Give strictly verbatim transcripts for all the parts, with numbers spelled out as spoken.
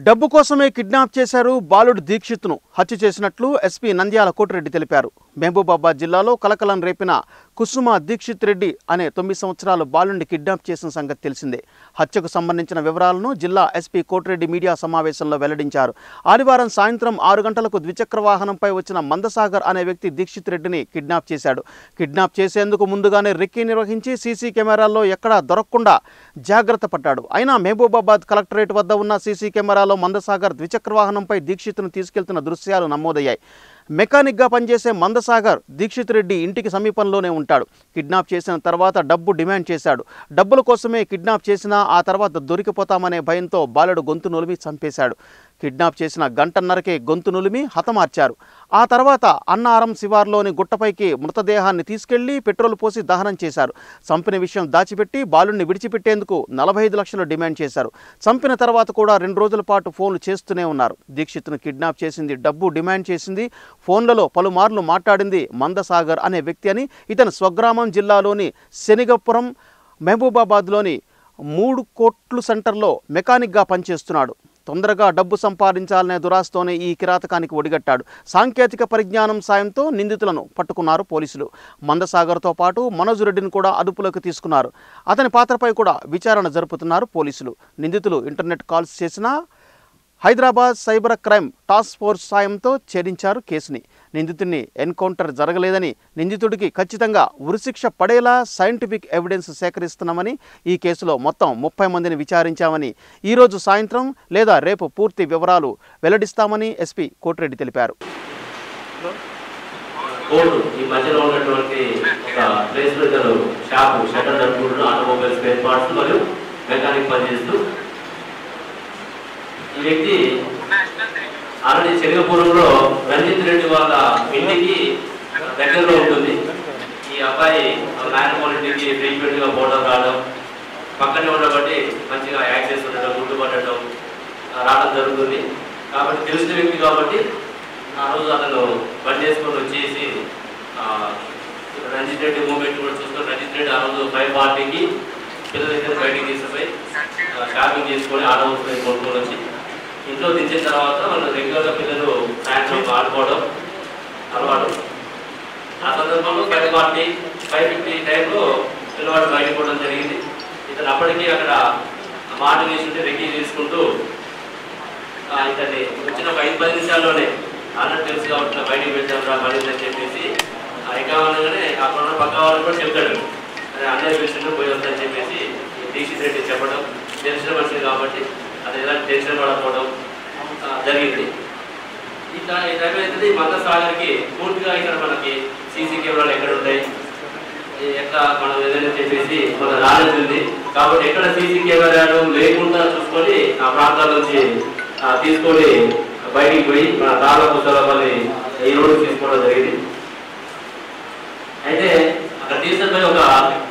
డబ్బు కోసమే కిడ్నాప్ చేశారు బాలుడు దీక్షిత్ను హత్య చేసినట్లు ఎస్పీ నంద్యాల కోటిరెడ్డి తెలిపారు. మహబూబాబాద్ జిల్లాలో కలకలం రేపిన కుసుమ దీక్షిత్ రెడ్డి అనే తొమ్మిది సంవత్సరాల బాలుడిని కిడ్నాప్ చేసిన సంగతి తెలిసిందే. హత్యకు సంబంధించిన వివరాలను జిల్లా ఎస్పీ కోటిరెడ్డి మీడియా సమావేశంలో వెల్లడించారు. ఆదివారం సాయంత్రం ఆరు గంటలకు ద్విచక్ర వాహనంపై వచ్చిన మందసాగర్ అనే వ్యక్తి దీక్షిత్ రెడ్డిని కిడ్నాప్ చేశాడు. కిడ్నాప్ చేసేందుకు ముందుగానే రెక్కీ నిర్వహించి సీసీ కెమెరాల్లో ఎక్కడా దొరకకుండా జాగ్రత్త పడ్డాడు. అయినా మహబూబాబాద్ కలెక్టరేట్ వద్ద ఉన్న సీసీ కెమెరాలో మందసాగర్ ద్విచక్ర వాహనంపై దీక్షిత్ను తీసుకెళ్తున్న దృశ్యాలు నమోదయ్యాయి. మెకానిక్గా పనిచేసే మందసాగర్ దీక్షిత్ రెడ్డి ఇంటికి సమీపంలోనే ఉంటాడు. కిడ్నాప్ చేసిన తర్వాత డబ్బు డిమాండ్ చేశాడు. డబ్బుల కోసమే కిడ్నాప్ చేసినా ఆ తర్వాత దొరికిపోతామనే భయంతో బాలుడు గొంతు నులిమి చంపేశాడు. కిడ్నాప్ చేసిన గంటన్నరకే గొంతు నులిమి హతమార్చారు. ఆ తర్వాత అన్నారం శివార్లోని గుట్టపైకి మృతదేహాన్ని తీసుకెళ్లి పెట్రోల్ పోసి దహనం చేశారు. చంపిన విషయం దాచిపెట్టి బాలుడిని విడిచిపెట్టేందుకు నలభై ఐదు లక్షలు డిమాండ్ చేశారు. చంపిన తర్వాత కూడా రెండు రోజుల పాటు ఫోన్లు చేస్తూనే ఉన్నారు. దీక్షిత్ను కిడ్నాప్ చేసింది, డబ్బు డిమాండ్ చేసింది, ఫోన్లలో పలుమార్లు మాట్లాడింది మందసాగర్ అనే వ్యక్తి అని, ఇతను స్వగ్రామం జిల్లాలోని శనిగపురం మహబూబాబాద్లోని మూడు కోట్లు సెంటర్లో మెకానిక్గా పనిచేస్తున్నాడు. తొందరగా డబ్బు సంపాదించాలనే దురాస్తోనే ఈ కిరాతకానికి ఒడిగట్టాడు. సాంకేతిక పరిజ్ఞానం సాయంతో నిందితులను పట్టుకున్నారు పోలీసులు. మందసాగర్తో పాటు మనోజ్ రెడ్డిని కూడా అదుపులోకి తీసుకున్నారు. అతని పాత్రపై కూడా విచారణ జరుపుతున్నారు పోలీసులు. నిందితులు ఇంటర్నెట్ కాల్స్ చేసినా Hyderabad cyber crime task force సాయంతో ఛేదించారు కేసుని. నిందితుడిని ఎన్కౌంటర్ జరగలేదని, నిందితుడికి ఖచ్చితంగా ఉరిశిక్ష పడేలా సైంటిఫిక్ ఎవిడెన్స్ సేకరిస్తున్నామని, ఈ కేసులో మొత్తం ముప్పై మందిని విచారించామని, ఈరోజు సాయంత్రం లేదా రేపు పూర్తి వివరాలు వెల్లడిస్తామని ఎస్పీ కోటిరెడ్డి తెలిపారు. ఈ వ్యక్తి ఆల్రెడీ శనిగపురంలో రంజిత్ రెడ్డి వాళ్ళ ఇంటికి దగ్గరలో ఉంటుంది. ఈ అబ్బాయి నాయనమోహన్ ఇంటికి ఫ్రీక్వెంట్గా పోవడం రావడం, పక్కనే ఉండబట్టి మంచిగా యాక్సెస్ ఉండడం, గుర్తుపట్టడం రావడం జరుగుతుంది. కాబట్టి తెలిసిన వ్యక్తి కాబట్టి ఆ రోజు అతను బండి చేసుకొని వచ్చేసి రంజిత్ రెడ్డి మూమెంట్ కూడా చూసుకొని రంజిత్ రెడ్డి ఆ రోజు ఫైవ్ పార్టీకి పిల్లల దగ్గర బయటికి తీసుకుపోయి షాపింగ్ చేసుకొని ఆటో కొనుక్కొని వచ్చి ఇంట్లో దించిన తర్వాత వాళ్ళు రెగ్యులర్గా పిల్లలు సాయంత్రం ఆడుకోవడం అలవాటు. ఆ సందర్భంలో ఫైవ్ పార్టీ ఫైవ్ ఫిఫ్టీ టైంలో పిల్లవాడు బయటకు పోవడం జరిగింది. ఇతను అప్పటికీ అక్కడ మాట తీసుకుంటే రెక్కీ తీసుకుంటూ ఇతన్ని వచ్చిన ఒక ఐదు పది నిమిషాల్లోనే ఆల్రెడీ తెలుసు కాబట్టి బయటకు పెట్టాం రా పడిందని చెప్పేసి ఏకావనంగానే అక్కడ పక్క వాళ్ళు కూడా చెప్తాడు, అదే అన్నయ్య విషయంలో పోయి వద్దని చెప్పేసి దీక్షిత్ రెడ్డి చెప్పడం, తెలిసిన మనిషి కాబట్టి అది ఎలాంటి టెన్షన్ పడకపోవడం జరిగింది. ఈ ఈ టైం అవుతుంది మందసాగర్కి పూర్తిగా ఇక్కడ మనకి సీసీ కెమెరాలు ఎక్కడ ఉంటాయి, ఎట్లా మనం ఏదైనా చెప్పేసి మన నాలెడ్జ్ ఉంది కాబట్టి ఎక్కడ సీసీ కెమెరాలు లేకుండా చూసుకొని ఆ ప్రాంతాల నుంచి తీసుకొని బయటికి పోయి మన తాళ పుస్తకాలని ఈ రోడ్డు తీసుకోవడం జరిగింది. అయితే అక్కడ తీసుకుపోయి ఒక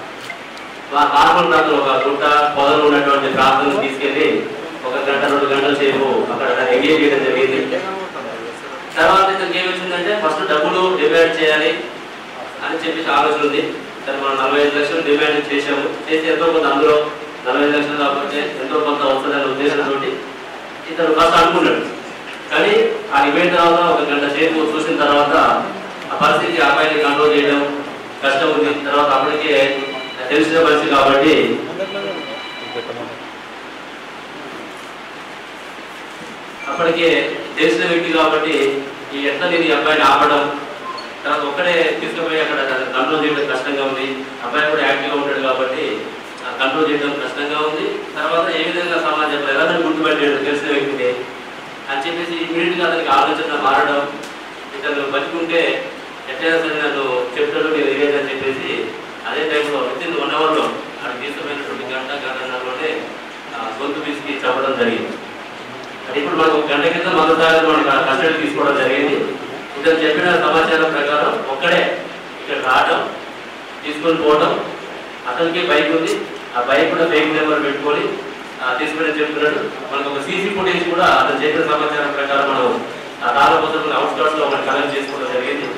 నార్మల్ ప్రాంతం ఒక గుట్ట పొదలు ఉన్నటువంటి ప్రాంతం తీసుకెళ్లి ఒక గంట రెండు గంటల సేపు అక్కడ ఎంగేజ్ చేయడం జరిగింది. తర్వాత ఇతనికి ఏమి వచ్చిందంటే ఫస్ట్ డబ్బులు డిమాండ్ చేయాలి అని చెప్పేసి ఆలోచన ఉంది. సరే మనం నలభై ఐదు లక్షలు డిమాండ్ చేసాము, చేసి ఎంతో కొంత అందులో నలభై ఐదు లక్షలు కాకపోతే ఎంతో కొంత వస్తుందనే ఉద్దేశంతో ఇతను ఫస్ట్ అనుకున్నాడు. కానీ ఆ డిమాండ్ తర్వాత ఒక గంట సేపు చూసిన తర్వాత ఆ పరిస్థితి అబ్బాయిని కంట్రోల్ చేయడం కష్టం ఉంది. తర్వాత అప్పటికే తెలిసిన మనిషి కాబట్టి అప్పటికే తెలిసిన వ్యక్తి కాబట్టి ఈ ఎట్లా నేను ఈ అబ్బాయిని ఆపడం, తర్వాత ఒక్కడే తీసుకుపోయి అక్కడ కంట్రోల్ చేయడం కష్టంగా ఉంది. అబ్బాయి కూడా యాక్టివ్గా ఉంటాడు కాబట్టి కంట్రోల్ చేయడం కష్టంగా ఉంది. తర్వాత ఏ విధంగా సమాజంలో ఎలా గుర్తుపెట్టాడు తెలిసిన వ్యక్తిని అని చెప్పేసి ఇమీడియట్గా అతనికి ఆలోచన మారడం, ఇతను బతుకుంటే ఎట్లయినా సరే నన్ను చెప్తాడు నేను ఏదైనా చెప్పేసి అదే టైంలో విత్ ఇన్ వన్ అవర్లో అది తీసుకుపోయినటువంటి గంట గంటన్నరలోనే గొంతు పిసికి చెప్పడం జరిగింది. అది ఇప్పుడు మనకు ఒక గంట కింద మందసాగర్ మనకు కస్టడీ తీసుకోవడం జరిగింది. ఇతను చెప్పిన సమాచారం ప్రకారం ఒక్కడే ఇక్కడ రావడం, తీసుకొని పోవడం, అతనికి బైక్ ఉంది, ఆ బైక్ కూడా ఫేక్ నెంబర్ పెట్టుకొని తీసుకుని చెప్తున్నాడు. మనకు ఒక సీసీ ఫుటేజ్ కూడా అతను చెప్పిన సమాచారం ప్రకారం మనం ఆ తాళ పుస్తకం అవుట్స్కర్ట్స్ లో మనం కలెక్ట్ చేసుకోవడం జరిగింది.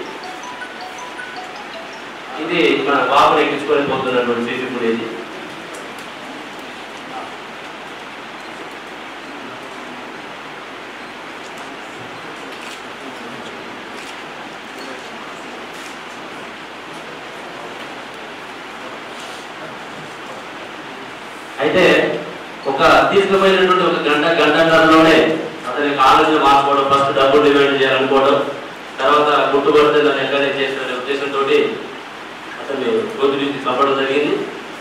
ఇది మన బాబుని ఎక్కించుకొని పోతున్నటువంటి సీసీ ఫుటేజ్. అయితే ఒక తీసుకుపోయినటువంటి ఒక గంట గంటన్నరలోనే అతనికి ఆలోచన మార్చుకోవడం, ఫస్ట్ డబ్బులు డిమాండ్ చేయాలనుకోవడం, తర్వాత గుట్టుబడితే దాన్ని ఎక్కడైనా చేసిన ఉద్దేశంతో అతన్ని గొంతు నుంచి చంపడం జరిగింది.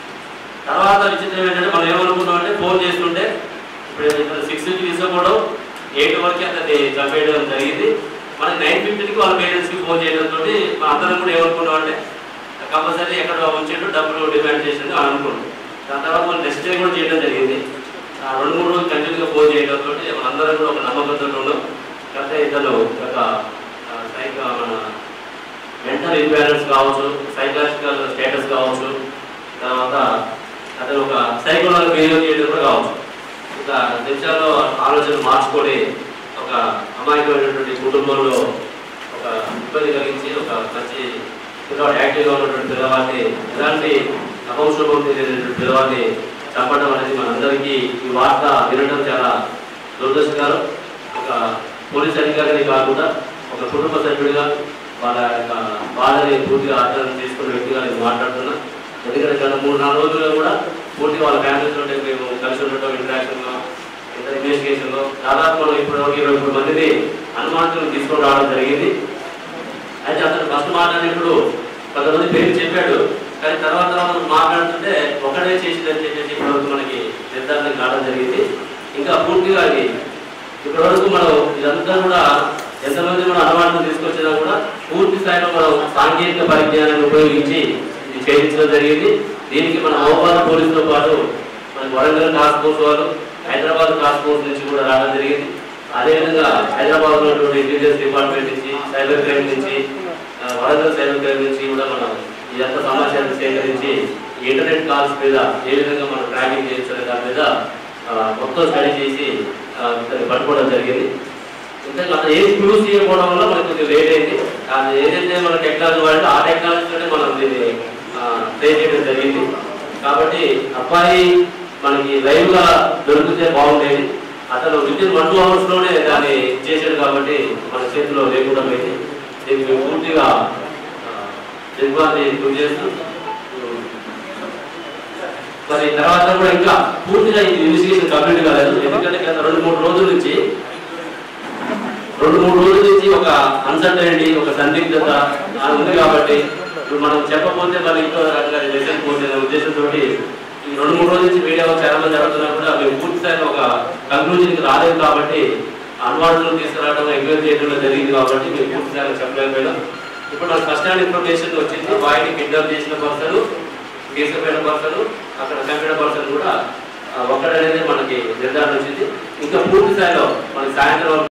తర్వాత విచిత్రం ఏంటంటే మనం ఏమనుకున్నాం అంటే ఫోన్ చేస్తుంటే ఇప్పుడు సిక్స్ నుంచి తీసుకోవడం, ఎయిట్ వరకు అతన్ని చంపేయడం జరిగింది. మనకి నైన్ ఫిఫ్టీకి వాళ్ళ పేరెంట్స్కి ఫోన్ చేయడంతో మన అందరం కూడా ఏమనుకున్నాం అంటే కంపల్సరీ ఎక్కడ ఉంచేట్టు డబ్బులు డిమాండ్ చేసింది అని అనుకున్నాం. దాని తర్వాత మనం నెక్స్ట్ డే కూడా చేయడం జరిగింది. రెండు మూడు రోజులు కంటిన్యూగా ఫోన్ చేయడంతో మనందరం కూడా ఒక నమ్మకంతో ఉన్నాం. కాకపోతే ఇతను ఒక సైక మన మెంటల్ ఇంబ్యాలెన్స్ కావచ్చు, సైకలాజికల్ స్టేటస్ కావచ్చు, తర్వాత అతను ఒక సైకోలాజికల్ బిహేవ్ చేయడం కూడా కావచ్చు. ఒక నిమిషాల్లో ఆలోచన మార్చుకొని ఒక అమాయకమైనటువంటి కుటుంబంలో ఒక ఇబ్బంది కలిగించి ఒక మంచి పిల్లవాడు యాక్టివ్గా ఉన్నటువంటి పిల్లవాడిని, ఎలాంటి అపౌషభం తెలియనటువంటి పిల్లవాడిని చంపడం అనేది మనందరికీ ఈ వార్త వినడం చాలా దురదృష్టకరం. ఒక పోలీస్ అధికారిని కాకుండా ఒక కుటుంబ సభ్యుడిగా వాళ్ళ యొక్క బాధని పూర్తిగా ఆచరణ చేసుకున్న వ్యక్తిగా నేను మాట్లాడుతున్నా. ఎందుకంటే గత మూడు నాలుగు రోజుల్లో కూడా పూర్తిగా వాళ్ళ ఫ్యామిలీతో మేము కలిసి ఉండటం, ఇంటరాక్షన్లో, ఇతర ఇన్వెస్టిగేషన్లో దాదాపు మనం ఇప్పుడు ఇరవై మూడు మందిని అనుమానితులను తీసుకొని రావడం జరిగింది. అయితే అతను ఫస్ట్ మాట్లాడినప్పుడు కొంతమంది పేరు చెప్పాడు, కానీ తర్వాత తర్వాత మాట్లాడుతుంటే ఒకటే చేసిందని చెప్పేసి ఇప్పటివరకు మనకి నిర్ధారణ కావడం జరిగింది. ఇంకా పూర్తిగా అది ఇప్పటివరకు మనం ఇదంతా కూడా ఎంతమంది కూడా అనుమానం తీసుకొచ్చినా కూడా పూర్తి స్థాయిలో మనం సాంకేతిక పరిజ్ఞానాన్ని ఉపయోగించి ఇది చేయించడం జరిగింది. దీనికి మన హైదరాబాద్ పోలీసుతో పాటు మన వరంగల్ టాస్క్ ఫోర్స్ వాళ్ళు, హైదరాబాద్ టాస్క్ ఫోర్స్ నుంచి కూడా రావడం జరిగింది. అదేవిధంగా హైదరాబాద్ లో ఇంటెలిజెన్స్ డిపార్ట్మెంట్ నుంచి, సైబర్ క్రైమ్ నుంచి, వరంగల్ సైబర్ క్రైమ్ నుంచి కూడా మనం ఇదంతా సమాచారం సేకరించి ఇంటర్నెట్ కాల్స్ మీద ఏ విధంగా మనం ట్రాకింగ్ చేయించాలి దాని మీద మొత్తం స్టడీ చేసి పట్టుకోవడం జరిగింది. ఇంకా అతను ఏది క్లూస్ చేయకపోవడం వల్ల మనకు కొంచెం లేట్ అయింది. అది ఏదైతే మన టెక్నాలజీ వాడితే ఆ టెక్నాలజీతోనే మనం దీన్ని ట్రై చేయడం జరిగింది. కాబట్టి అబ్బాయి మనకి లైవ్ గా దొరికితే బాగుండేది. అతను with in one two hours లోనే దాన్ని చేశాడు కాబట్టి మన చేతిలో లేకుండా పోయింది. దీనికి పూర్తిగా దిగ్బాన్ని గురి చేస్తూ మరి తర్వాత కూడా ఇంకా పూర్తిగా ఇది ఇన్వెస్టిగేషన్ కంప్లీట్ కాలేదు. ఎందుకంటే గత రెండు మూడు రోజుల నుంచి రెండు మూడు రోజుల నుంచి ఒక అన్సర్టనిటీ, ఒక సందిగ్ధత ఉంది. కాబట్టి ఇప్పుడు మనం చెప్పకపోతే మళ్ళీ ఇంకో రకంగా లెసన్ పోతున్న ఉద్దేశంతో ఈ రెండు మూడు రోజుల నుంచి మీడియాలో చాలా మంది జరుగుతున్నా కూడా మేము పూర్తి స్థాయిలో ఒక కంక్లూజన్కి రాలేదు. కాబట్టి అనుమానాలను తీసుకురావడం, ఎంక్వైరీ చేయడంలో జరిగింది కాబట్టి మేము పూర్తి స్థాయిలో చెప్పలేకపోయినాం. ఇప్పుడు నాకు ఫస్ట్ హ్యాండ్ ఇన్ఫర్మేషన్ వచ్చింది, బాయ్ని కిడ్నాప్ చేసిన పర్సన్, తీసుకుపోయిన పర్సన్, అక్కడ చంపిన పర్సన్ కూడా ఒక్కడనేది మనకి నిర్ధారణ వచ్చింది. ఇంకా పూర్తి స్థాయిలో మనకి సాయంత్రం